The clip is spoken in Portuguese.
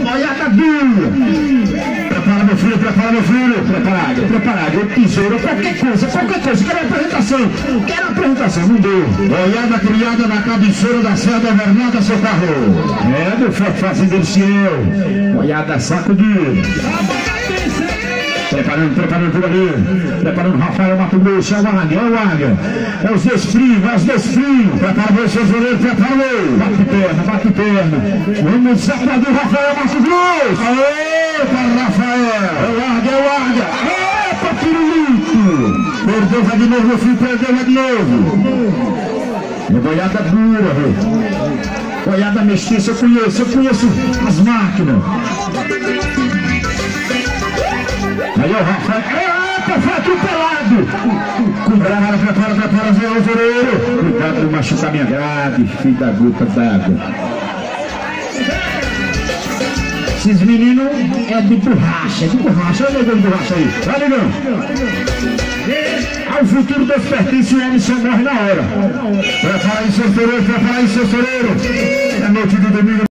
Boiada dura. Prepara, meu filho, prepara, meu filho. Preparado, preparado. Tesoura, qualquer coisa. Quero apresentação, não deu. Boiada criada na cabeceira da Serra da Vernada, seu carro. É, meu fazendeiro Ciel. Boiada sacudida. Preparando por ali. Preparando Rafael Mato Grosso. É o Águia. É os desfrios. Prepara o seu goleiro, prepara. Bate perna. Vamos sair do Rafael Mato Grosso. Aê, para Rafael. É o Águia. Epa, pirulito. Perdeu, vai de novo, meu filho. Perdeu, vai de novo. É boiada dura, velho. Boiada mestiça, eu conheço as máquinas. Aí o Rafael, foi atropelado. Prepara, Zé Alvoreiro. Cuidado de machucar minha grade, filho da gota d'água. Esses meninos é de borracha, Olha o negão de borracha aí, vai negão. Ao futuro dos pertences, o homem só morre na hora. Prepara aí, seu toreiro. É noite de domingo.